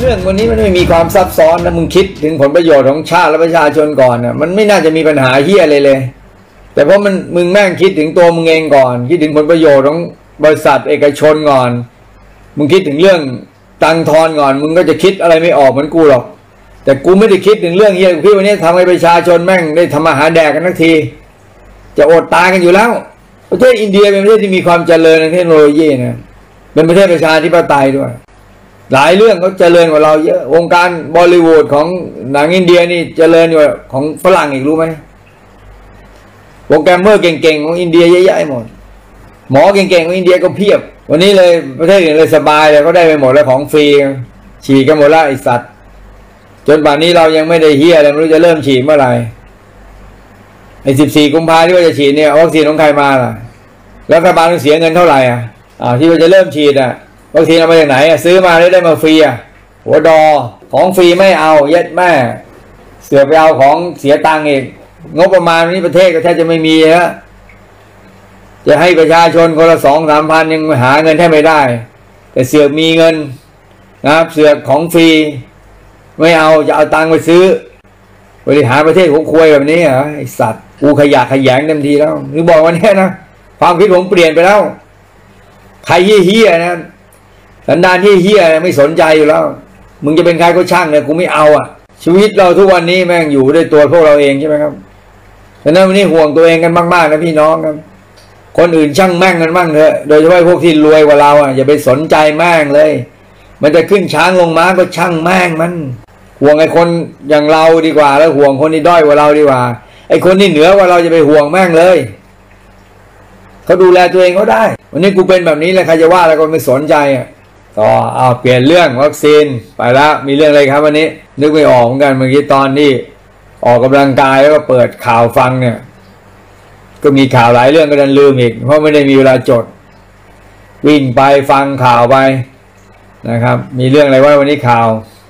เรื่องวันนี้มันไม่มีความซับซ้อนนะมึงคิดถึงผลประโยชน์ของชาติและประชาชนก่อนนะมันไม่น่าจะมีปัญหาเหี้ยเลยแต่เพราะมึงแม่งคิดถึงตัวมึงเองก่อนคิดถึงผลประโยชน์ของบริษัทเอกชนก่อนมึงคิดถึงเรื่องตังทอนก่อนมึงก็จะคิดอะไรไม่ออกเหมือนกูหรอกแต่กูไม่ได้คิดถึงเรื่องเหี้ยพี่วันนี้ทำให้ประชาชนแม่งได้ทำอาหารแดกกันทักทีจะอดตายกันอยู่แล้วประเทศอินเดียเป็นประเทศที่มีความเจริญในเทคโนโลยีนะเป็นประเทศประชาธิปไตยด้วยหลายเรื่องก็เจริญกว่าเราเยอะวงการบอลลิวูดของหนังอินเดียนี่เจริญกว่าของฝรั่งอีกรู้ไหมโปรแกรมเมอร์เก่งๆของอินเดียเยอะๆหมดหมอเก่งๆของอินเดียก็เพียบวันนี้เลยประเทศอื่นเลยสบายเลยเขาได้ไปหมดแล้วของฟรีฉีดกันหมดแล้วไอสัตว์จนป่านนี้เรายังไม่ได้เฮียเลยไม่รู้จะเริ่มฉีดเมื่อไหร่ไอ้14 กุมภาพันธ์ที่ว่าจะฉีดเนี่ยวัคซีนของใครมาล่ะแล้วรัฐบาลต้องเสียเงินเท่าไหร่ที่ว่าจะเริ่มฉีดวัคซีนเอามาจากไหนซื้อมาได้มาฟรีหัวดอของฟรีไม่เอาเย็ดแม่เสือไปเอาของเสียตังค์อีกงบประมาณนี้ประเทศก็แทบจะไม่มีฮะจะให้ประชาชนคนละ2-3 พันยังหาเงินแทบไม่ได้แต่เสือกมีเงินนะครับเสือกของฟรีไม่เอาจะเอาตังค์ไปซื้อบริหารประเทศของควยแบบนี้ไอสัตว์กูขยะขยงเต็มทีแล้วหรือบอกวันนี้นะความคิดผมเปลี่ยนไปแล้วใครเฮี้ยนะสันดานที่เฮี้ยไม่สนใจอยู่แล้วมึงจะเป็นใครก็ช่างเลยกูไม่เอาชีวิตเราทุกวันนี้แม่งอยู่ด้วยตัวพวกเราเองใช่ไหมครับฉะนั้นวันนี้ห่วงตัวเองกันมากๆนะพี่น้องครับคนอื่นช่างแม่งกันบ้างเถอะโดยเฉพาะพวกที่รวยกว่าเราอย่าไปสนใจแม่งเลยมันจะขึ้นช้างลงม้าก็ช่างแม่งมันห่วงไอ้คนอย่างเราดีกว่าแล้วห่วงคนที่ด้อยกว่าเราดีกว่าไอ้คนที่เหนือกว่าเราจะไปห่วงแม่งเลยเขาดูแลตัวเองเขาได้วันนี้กูเป็นแบบนี้แล้วใครจะว่าแล้วก็ไม่สนใจต่อเปลี่ยนเรื่องวัคซีนไปแล้วมีเรื่องอะไรครับวันนี้นึกไม่ออกเหมือนกันเมื่อกี้ตอนที่ออกกำลังกายแล้วก็เปิดข่าวฟังเนี่ยก็มีข่าวหลายเรื่องก็ดันลืมอีกเพราะไม่ได้มีเวลาจดวิ่งไปฟังข่าวไปนะครับมีเรื่องอะไรว่าวันนี้ข่าว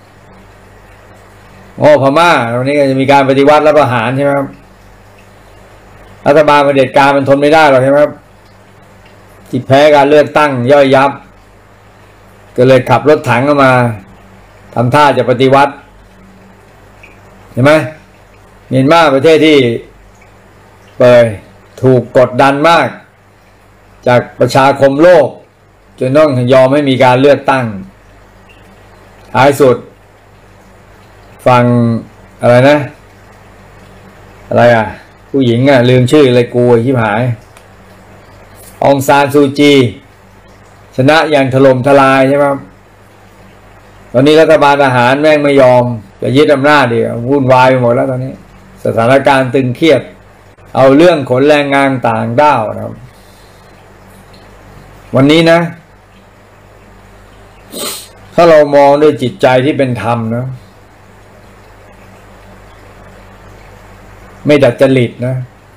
พม่าวันนี้ก็จะมีการปฏิวัติรับประหารใช่ไหมครับรัฐบาลเผด็จการมันทนไม่ได้หรอกใช่ไหมครับที่แพ้การเลือกตั้งย่อยยับก็เลยขับรถถังเข้ามาทำท่าจะปฏิวัติเห็นไหมเมียนมาประเทศที่ถูกกดดันมากจากประชาคมโลกจนต้องยอมให้มีการเลือกตั้งท้ายสุดฟังอะไรนะอะไรผู้หญิงลืมชื่ออะไรกูชิบหายองซานซูจีชนะอย่างถล่มทลายใช่ไหมตอนนี้รัฐบาลทหารแม่งไม่ยอมจะยึดอำนาจดิวุ่นวายไปหมดแล้วตอนนี้สถานการณ์ตึงเครียดเอาเรื่องขนแรงงานต่างด้าวนะครับวันนี้นะถ้าเรามองด้วยจิตใจที่เป็นธรรมนะไม่ดัดจริตนะ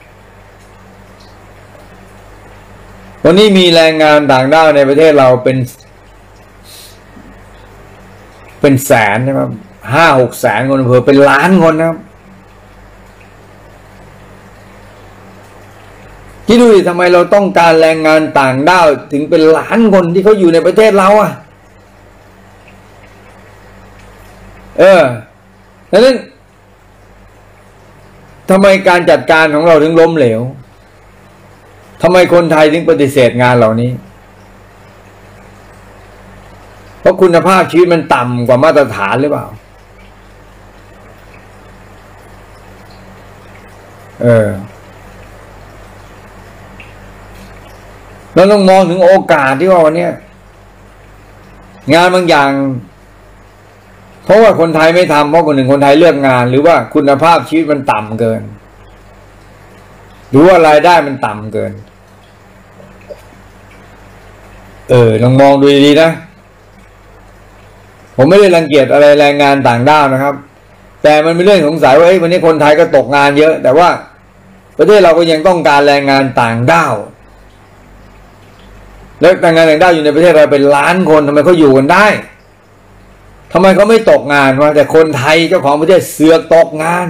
วันนี้มีแรงงานต่างด้าวในประเทศเราเป็นแสนนะครับ5-6 แสนคนเผื่อเป็นล้านคนนะครับคิดดูดิทำไมเราต้องการแรงงานต่างด้าวถึงเป็นล้านคนที่เขาอยู่ในประเทศเราดังนั้นทำไมการจัดการของเราถึงล้มเหลวทำไมคนไทยถึงปฏิเสธงานเหล่านี้เพราะคุณภาพชีวิตมันต่ำกว่ามาตรฐานหรือเปล่าเราต้องมองถึงโอกาสที่ว่าวันนี้งานบางอย่างเพราะว่าคนไทยไม่ทำเพราะคนหนึ่งคนไทยเลือกงานหรือว่าคุณภาพชีวิตมันต่ำเกินหรือว่ารายได้มันต่ำเกินลองมองดูดีๆนะผมไม่ได้รังเกียจอะไรแรงงานต่างด้าวนะครับแต่มันเป็นเรื่องสงสัยว่าวันนี้คนไทยก็ตกงานเยอะแต่ว่าประเทศเราก็ยังต้องการแรงงานต่างด้าวแล้วแรงงานต่างด้าวอยู่ในประเทศเราเป็นล้านคนทำไมเขาอยู่กันได้ทำไมเขาไม่ตกงานวะแต่คนไทยเจ้าของประเทศเสือกตกงาน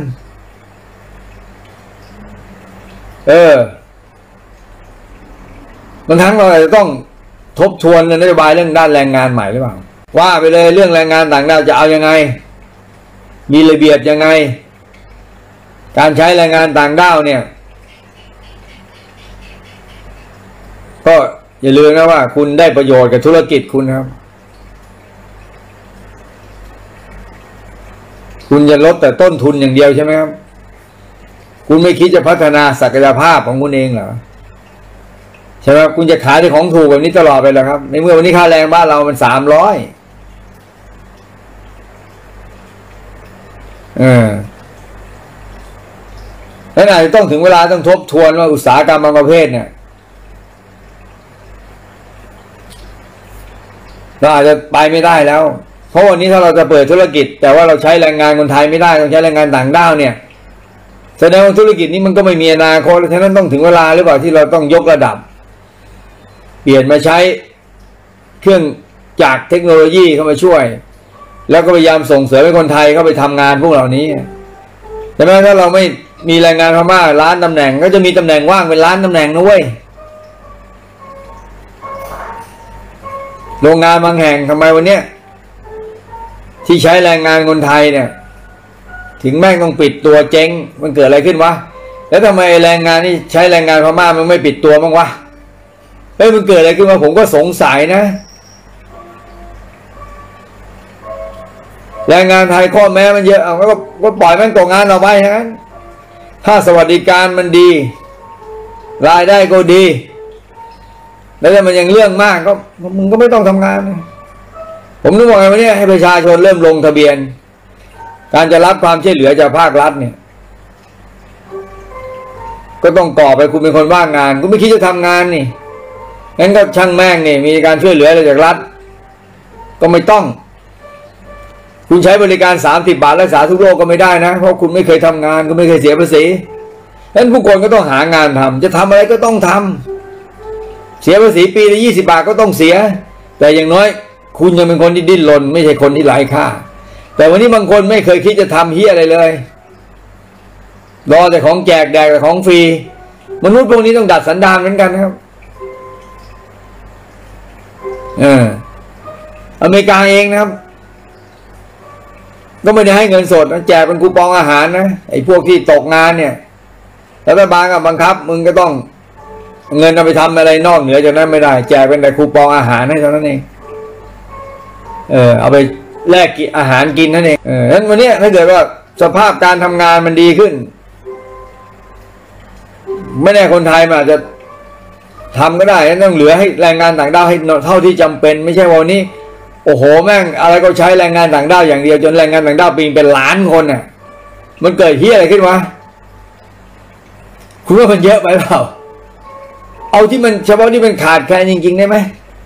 บางครั้งเราอาจจะต้องทบทวนนโยบายเรื่องด้านแรงงานใหม่หรือเปล่าว่าไปเลยเรื่องแรงงานต่างด้าวจะเอายังไงมีระเบียบยังไงการใช้แรงงานต่างด้าวเนี่ยก็อย่าลืมนะว่าคุณได้ประโยชน์กับธุรกิจคุณครับคุณจะลดแต่ต้นทุนอย่างเดียวใช่ไหมครับคุณไม่คิดจะพัฒนาศักยภาพของคุณเองเหรอใช่ไหมคุณจะขายที่ของถูกแบบนี้ตลอดไปเหรอครับในเมื่อวันนี้ค่าแรงบ้านเรามัน300แล้วอาจจะต้องถึงเวลาต้องทบทวนว่าอุตสาหกรรมบางประเภทเนี่ยเราอาจจะไปไม่ได้แล้วเพราะวันนี้ถ้าเราจะเปิดธุรกิจแต่ว่าเราใช้แรงงานคนไทยไม่ได้ต้องใช้แรงงานต่างด้าวเนี่ยแสดงว่าธุรกิจนี้มันก็ไม่มีอนาคตฉะนั้นต้องถึงเวลาหรือเปล่าที่เราต้องยกระดับเปลี่ยนมาใช้เครื่องจักรเทคโนโลยีเข้ามาช่วยแล้วก็พยายามส่งเสริมให้คนไทยเข้าไปทำงานพวกเหล่านี้แต่แม้ถ้าเราไม่มีแรงงานพม่าล้านตำแหน่งก็จะมีตำแหน่งว่างเป็นล้านตำแหน่งนะเว้ยโรงงานบางแห่งทำไมวันนี้ที่ใช้แรงงานคนไทยเนี่ยถึงแม่งต้องปิดตัวเจ๊งมันเกิดอะไรขึ้นวะแล้วทำไมแรงงานที่ใช้แรงงานพม่ามันไม่ปิดตัวบ้างวะมันเกิดอะไรขึ้นมาผมก็สงสัยนะแรงงานไทยข้อแม้มันเยอะเอาก็ปล่อยแม่งตกงานเราไปงั้นถ้าสวัสดิการมันดีรายได้ก็ดีแล้วถ้ามันยังเรื่องมากก็มึงก็ไม่ต้องทำงานผมนึกว่าไงวันนี้ให้ประชาชนเริ่มลงทะเบียนการจะรับความช่วยเหลือจากภาครัฐเนี่ยก็ต้องกรอกไปคุณเป็นคนว่างงานคุณไม่คิดจะทำงานนี่งั้นก็ช่างแม่งนี่มีการช่วยเหลืออะไรจากรัฐก็ไม่ต้องคุณใช้บริการ30 บาทรักษาทุกโรคก็ไม่ได้นะเพราะคุณไม่เคยทำงานคุณไม่เคยเสียภาษีงั้นผู้คนก็ต้องหางานทำจะทำอะไรก็ต้องทำเสียภาษีปีละ20 บาทก็ต้องเสียแต่อย่างน้อยคุณยังเป็นคนที่ดิ้นรนไม่ใช่คนที่ไร้ค่าแต่วันนี้บางคนไม่เคยคิดจะทำเฮียอะไรเลยรอแต่ของแจกแดกแต่ของฟรีมนุษย์พวกนี้ต้องดัดสันดานเหมือนกันนะครับอเมริกาเองนะครับก็ไม่ได้ให้เงินสดแจกเป็นคูปองอาหารนะไอ้พวกที่ตกงานเนี่ยรัฐบาลก็บังคับมึงก็ต้องเงินเอาไปทำอะไรนอกเหนือจากนั้นไม่ได้แจกเป็นแต่คูปองอาหารให้เท่านั้นเองเอาไปแลกอาหารกินนั่นเองงั้นวันนี้ถ้าเกิดว่าสภาพการทำงานมันดีขึ้นไม่แน่คนไทยมันอาจจะทำก็ได้ต้องเหลือให้แรงงานต่างด้าวให้เท่าที่จำเป็นไม่ใช่วันนี้โอ้โหแม่งอะไรก็ใช้แรงงานต่างด้าวอย่างเดียวจนแรงงานต่างด้าวปีเป็นล้านคนน่ะมันเกิดเหี้ยอะไรขึ้นวะคุณว่ามันเยอะไปเปล่าเอาที่มันเฉพาะที่มันขาดแคลนจริงๆได้ไหม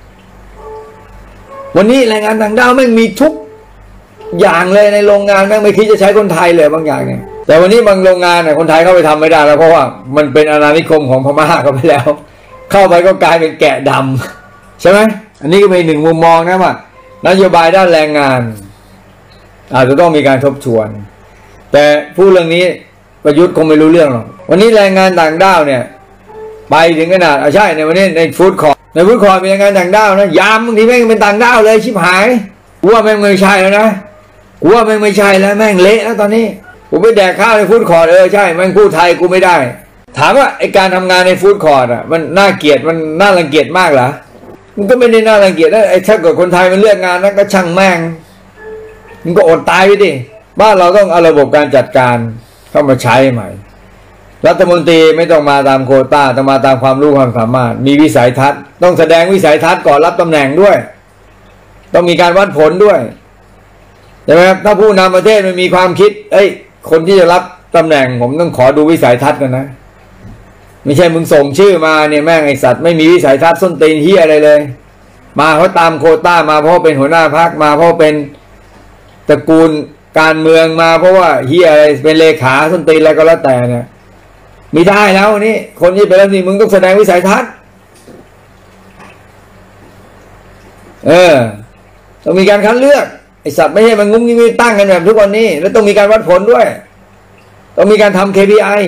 วันนี้แรงงานต่างด้าวแม่งมีทุกอย่างเลยในโรงงานแม่งไม่คิดจะใช้คนไทยเลยบางอย่างเนี่ยแต่วันนี้บางโรงงานเนี่ยคนไทยเข้าไปทำไม่ได้แล้วเพราะว่ามันเป็นอาณานิคมของพม่าเข้าไปแล้วเข้าไปก็กลายเป็นแกะดำใช่ไหมอันนี้ก็เป็นหนึ่งมุมมองนะว่านโยบายด้านแรงงานอาจจะต้องมีการทบทวนแต่พูดเรื่องนี้ประยุทธ์คงไม่รู้เรื่องหรอกวันนี้แรงงานต่างด้าวเนี่ยไปถึงขนาดใช่ในวันนี้ในฟู้ดคอร์ทมีแรงงานต่างด้าวนะยามบางทีแม่งเป็นต่างด้าวเลยชิบหายกูว่าแม่งไม่ใช่แล้วนะกูว่าแม่งไม่ใช่แล้วแม่งเละแล้วตอนนี้กูไปแดกข้าวในฟู้ดคอร์ทใช่แม่งพูดไทยกูไม่ได้ถามว่าไอการทำงานในฟู้ดคอร์ทอ่ะมันน่าเกลียดมันน่ารังเกียจมากเหรอมันก็ไม่ได้น่ารังเกียจนะไอ้ถ้าเกิดคนไทยมันเลือกงานนั้นก็ช่างแม่งมันก็อดตายไปดิบ้านเราต้องเอาระบบการจัดการเข้ามาใช้ใหม่รัฐมนตรีไม่ต้องมาตามโควต้าต้องมาตามความรู้ความสามารถมีวิสัยทัศน์ต้องแสดงวิสัยทัศน์ก่อนรับตำแหน่งด้วยต้องมีการวัดผลด้วยใช่ไหมครับถ้าผู้นำประเทศมันมีความคิดคนที่จะรับตำแหน่งผมต้องขอดูวิสัยทัศน์กันนะไม่ใช่มึงส่งชื่อมาเนี่ยแม่งไอสัตว์ไม่มีวิสัยทัศน์ส้นตีนเฮียอะไรเลยมาเพราะตามโควต้ามาเพราะเป็นหัวหน้าพรรคมาเพราะเป็นตระกูลการเมืองมาเพราะว่าเฮียอะไรเป็นเลขาส้นตีนอะไรก็แล้วแต่เนี่ยไม่ได้แล้วนี่คนที่เป็นรัฐมนตรีมึงต้องแสดงวิสัยทัศน์ต้องมีการคัดเลือกไอสัตว์ไม่ใช่มันงุ้มงิ้มตั้งกันแบบทุกวันนี้แล้วต้องมีการวัดผลด้วยต้องมีการทำ KPI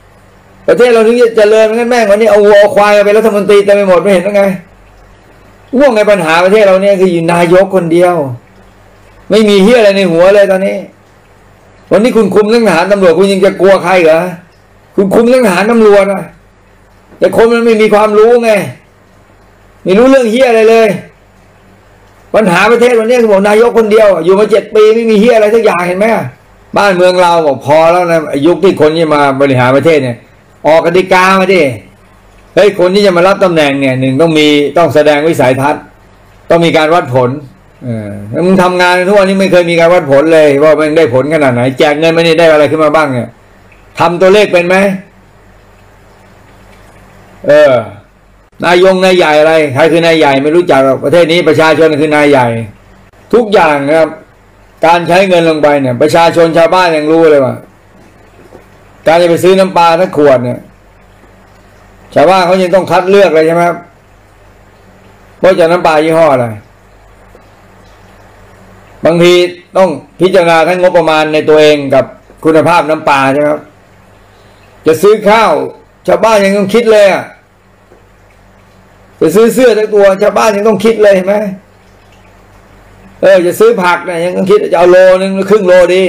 ประเทศเราถึงจะเจริญงั้นแม่งวันนี้เอาวัวควายไปรัฐมนตรีเต็มไปหมดไม่เห็นยังไงว่าไงปัญหาประเทศเราเนี่ยคืออยู่นายกคนเดียวไม่มีเฮียอะไรในหัวเลยตอนนี้วันนี้คุณคุมเรื่องทหารตำรวจคุณยังจะกลัวใครเหรอคุณคุมเรื่องทหารตำรวจนะแต่คนมันไม่มีความรู้ไงไม่รู้เรื่องเฮียอะไรเลยปัญหาประเทศวันนี้คือบอกนายกคนเดียวอยู่มา7 ปีไม่มีเฮียอะไรสักอย่างเห็นไหมบ้านเมืองเราบอกพอแล้วนะยุคที่คนที่มาบริหารประเทศเนี่ยออกกติกามาดิเฮ้ยคนที่จะมารับตำแหน่งเนี่ยหนึ่งต้องแสดงวิสัยทัศน์ต้องมีการวัดผลมึงทำงานทุกวันนี้ไม่เคยมีการวัดผลเลยว่ามันได้ผลขนาดไหนแจกเงินมานี่ได้อะไรขึ้นมาบ้างเนี่ยทำตัวเลขเป็นไหมนายใหญ่อะไรใครคือนายใหญ่ไม่รู้จักประเทศนี้ประชาชนคือนายใหญ่ทุกอย่างนะครับการใช้เงินลงไปเนี่ยประชาชนชาวบ้านยังรู้เลยว่าการจะไปซื้อน้ำปลาสักขวดเนี่ยชาวบ้านเขายังต้องคัดเลือกเลยใช่ไหมครับว่าจะน้ำปลายี่ห้ออะไรบางทีต้องพิจารณาทั้งงบประมาณในตัวเองกับคุณภาพน้ำปลาใช่ไหมครับจะซื้อข้าวชาวบ้านยังต้องคิดเลยอ่ะจะซื้อเสื้อทั้งตัวชาวบ้านยังต้องคิดเลยเห็นไหมจะซื้อผักเนี่ยยังต้องคิดจะเอาโลนึงหรือครึ่งโลดี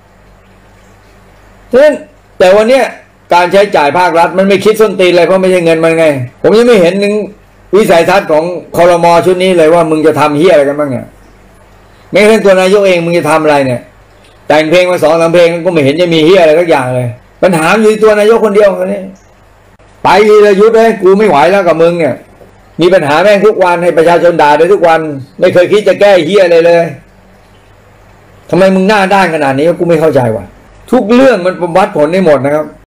ฉะนั้นแต่วันเนี้ยการใช้จ่ายภาครัฐมันไม่คิดส้นตีนเลยเพราะไม่ใช่เงินมันไงผมยังไม่เห็นถึงวิสัยทัศน์ของครม.ชุดนี้เลยว่ามึงจะทำเฮี้ยอะไรกันบ้างเนี่ยไม่ใช่ตัวนายกเองมึงจะทำอะไรเนี่ยแต่งเพลงมา2-3 เพลงก็ไม่เห็นจะมีเฮี้ยอะไรสักอย่างเลยปัญหาอยู่ที่ตัวนายกคนเดียวคนนี้ไปเลยยุทธเลยกูไม่ไหวแล้วกับมึงเนี่ยมีปัญหาแม่งทุกวันให้ประชาชนด่าได้ทุกวันไม่เคยคิดจะแก้เฮี้ยอะไรเลยทำไมมึงหน้าด้านขนาดนี้กูไม่เข้าใจว่ะทุกเรื่องมันวัดผลได้หมดนะครับ